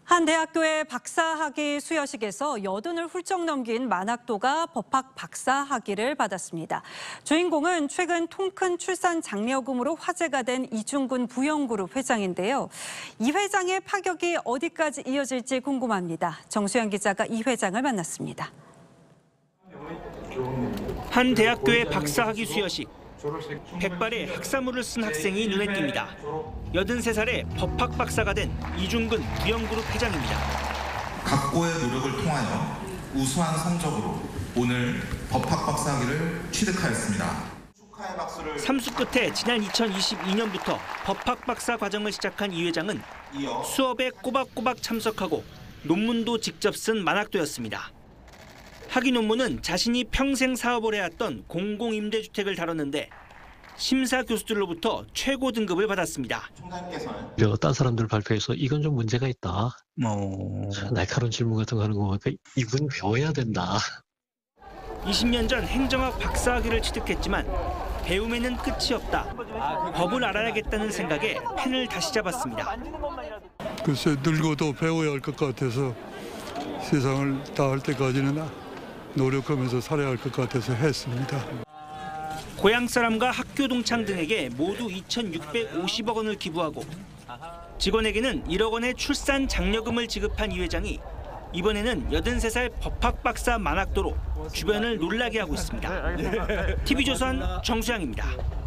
한 대학교의 박사학위 수여식에서 여든을 훌쩍 넘긴 만학도가 법학 박사학위를 받았습니다. 주인공은 최근 통큰 출산 장려금으로 화제가 된 이중근 부영그룹 회장인데요. 이 회장의 파격이 어디까지 이어질지 궁금합니다. 정수영 기자가 이 회장을 만났습니다. 한 대학교의 박사학위 수여식. 백발의 학사모를 쓴 학생이 눈에 띕니다. 83살에 법학 박사가 된 이중근 부영그룹 회장입니다. 각고의 노력을 통하여 우수한 성적으로 오늘 법학 박사학위를 취득하였습니다. 축하의 박수를. 삼수 끝에 지난 2022년부터 법학 박사 과정을 시작한 이 회장은 수업에 꼬박꼬박 참석하고 논문도 직접 쓴 만학도였습니다. 학위 논문은 자신이 평생 사업을 해왔던 공공임대주택을 다뤘는데 심사 교수들로부터 최고 등급을 받았습니다. 딴 사람들 발표에서 이건 좀 문제가 있다. 날카로운 질문 같은 거 하는 거 보니까 이건 배워야 된다. 20년 전 행정학 박사학위를 취득했지만 배움에는 끝이 없다. 법을 알아야겠다는 생각에 펜을 다시 잡았습니다. 글쎄 늙어도 배워야 할 것 같아서 세상을 다 할 때까지는 노력하면서 살아야 할 것 같아서 했습니다. 고향 사람과 학교 동창 등에게 모두 2,650억 원을 기부하고 직원에게는 1억 원의 출산 장려금을 지급한 이 회장이 이번에는 83살 법학 박사 만학도로 주변을 놀라게 하고 있습니다. TV조선 정수영입니다.